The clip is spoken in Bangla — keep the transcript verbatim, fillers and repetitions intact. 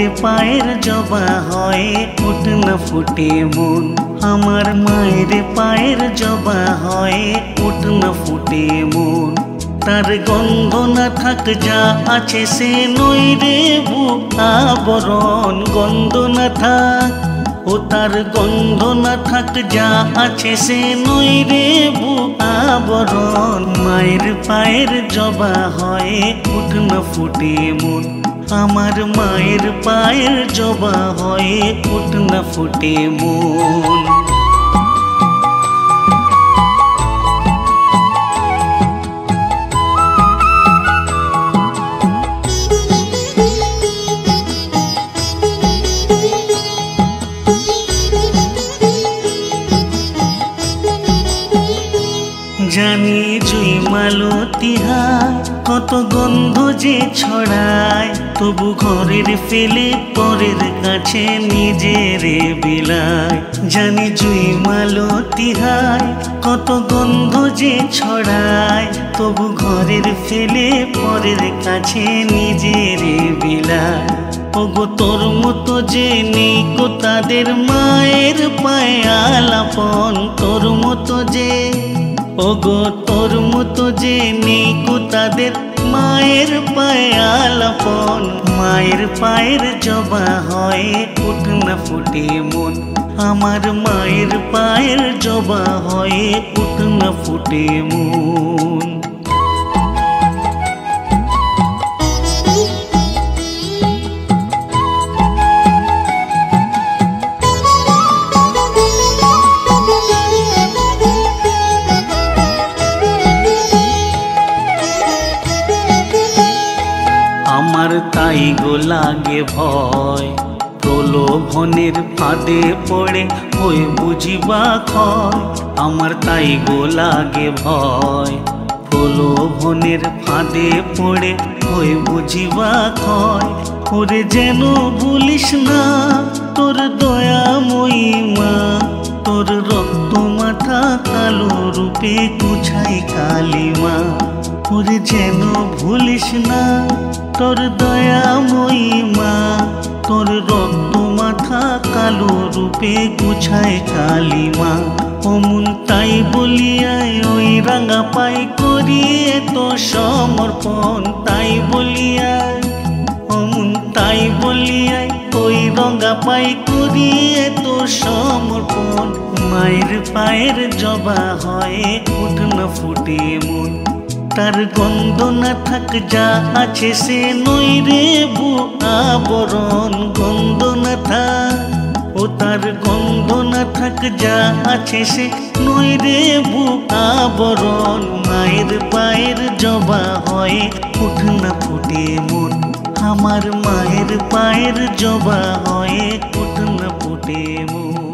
পায়ের জবা হয়ে ফুট না ফুটে মন, আমার মায়ের পায়ের জবা হয়ে ফুট না ফুটে মন। তার গন্ধ না থাক যা আছে সে নই রে বুক আবরণ, গন্ধ না থাক ও তার গন্ধ না থাক যা আছে সে নই রে বুক আবরণ। মায়ের পায়ের জবা হয়ে ফুট না ফুটে মন, আমার মায়ের পায়ের জবা হয়ে ফুট না ফুটে মন। জানি জুই মালতী হায় কত গন্ধ যে ছড়ায়, তবু ঘরের ফেলে পরের কাছে নিজেরে বিলায়। জানি জুই মালতী হায় কত গন্ধ যে ছড়ায়, তবু ঘরের ফেলে পরের কাছে নিজেরে বিলায়। ওগো তোর মতো যে নেই কো তাদের মায়ের পায়ে আলাপন, তোর মতো যে ওগো তোর মতো যে নেই কো তাদের মায়ের পায়ে আলাপন। মায়ের পায়ের জবা হয়ে ফুট না ফুটে মন, আমার মায়ের পায়ের জবা হয়ে ফুট না ফুটে মন। আমার তাই গো লাগে ভয়, প্রলোভনের ফাঁদে পড়ে হয়ে বুঝিবা ক্ষয়। আমার তাই গো লাগে ভয়, প্রলোভনের ফাঁদে পড়ে হয়ে বুঝিবা ক্ষয়। ওরে যেন ভুলিস না তোর দয়াময়ী মা, তোর রক্ত মাথা কালো রূপে গুছাই কালিমা। ওরে যেন ভুলিস না তোর দয়াময়ী মা, তোর রক্ত মাথা কালো রূপে গুছায় কালিমা। অমন তাই বলিয়ায় ওই রাঙা পাই করিয়ে তো সমর্পণ, তাই বলিয়ায় অমন তাই বলিয়ায় ওই রঙা পাই করিয়ে তো সমর্পণ। মায়ের পায়ের জবা হয়ে ফুট না ফুটে মন, তার গন্ধ না থাক যা আছে সে নই রে বুক আবরণ, গন্ধ না থাক ও তার গন্ধ না থাক যা আছে সে নই রে বুক আবরণ। মায়ের পায়ের জবা হয়ে ফুট না ফুটে মন, আমার মায়ের পায়ের জবা হয়ে ফুট না ফুটে মন।